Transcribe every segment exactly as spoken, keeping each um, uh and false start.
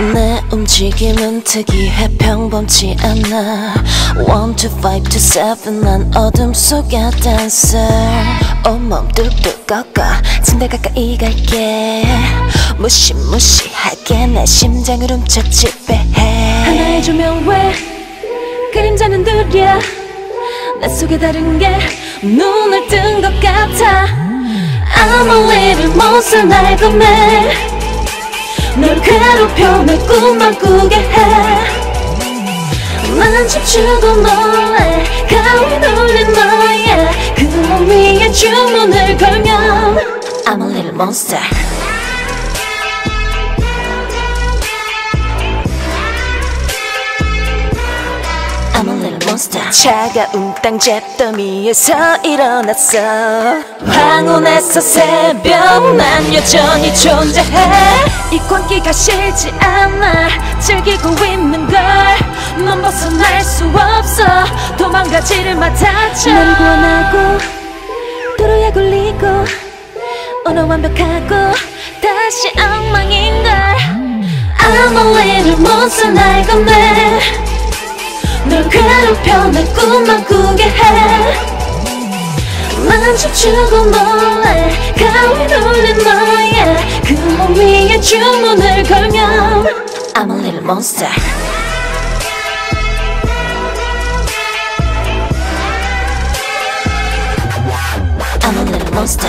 내 움직임은 특이해 평범치 않아 One to five to seven 난 어둠 속의 댄서 온몸 뚝뚝 꺾어 침대 가까이 갈게 무시무시하게 내 심장을 훔쳐 지배해 하나의 조명 외 그림자는 느려 내 속에 다른 게 눈을 뜬 것 같아 I'm a little monster 날 검해 널 괴롭혀 내 꿈만 꾸게 해 난 춤추고 놀래 가위 눌린 너의 그 몸 위에 주문을 걸면 I'm a little monster I'm a little monster 차가운 땅 잿더미에서 일어났어 황혼에서 새벽 난 여전히 존재해 이 광기가 싫지 않아 즐기고 있는 걸 넌 벗어날 수 없어 도망가지를 맡았죠 나를 구원하고 도로에 굴리고 오늘 완벽하고 다시 엉망인걸 I'm a little monster 날 건네 널 괴롭혀 내 꿈만 꾸게 해 난 춤추고 놀래 가위 눌린 너의 그 몸 위에 주문을 걸면 I'm a little monster I'm a little monster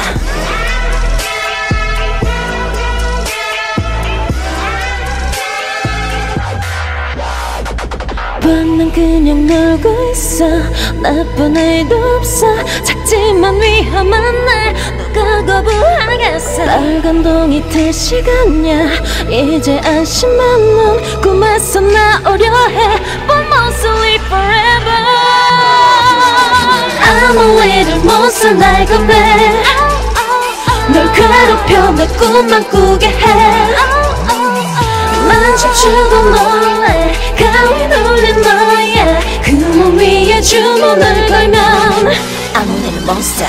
난 그냥 놀고 있어 나쁜 일도 없어 작지만 위험한 날 누가 거부하겠어 빨간 동이 틀 시간이야 이제 안심한 눈 꿈에서 나오려 해 But mostly forever I'm a little monster 날 건네 널 괴롭혀 내 꿈만 꾸게 해 난 춤추고 놀래 가위 눌린 너의 그 몸 위에 주문을 걸면 I'm a little monster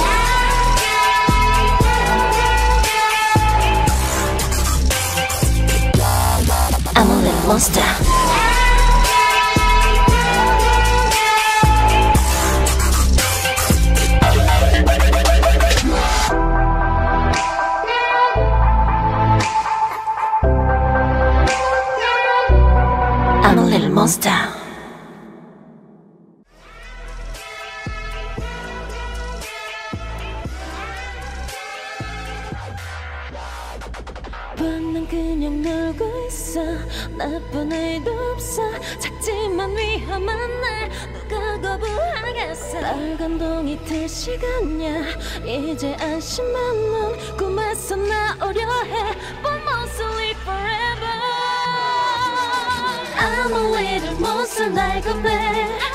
I'm a little monster I'm a little monster 난 그냥 놀고 있어 나쁜 일도 없어 작지만 위험한 날 누가 거부하겠어 빨간 동이 틀 시간이야 이제 안심한 눈 꿈에서 나오려 해 But mostly forever I'm a little monster 날 건네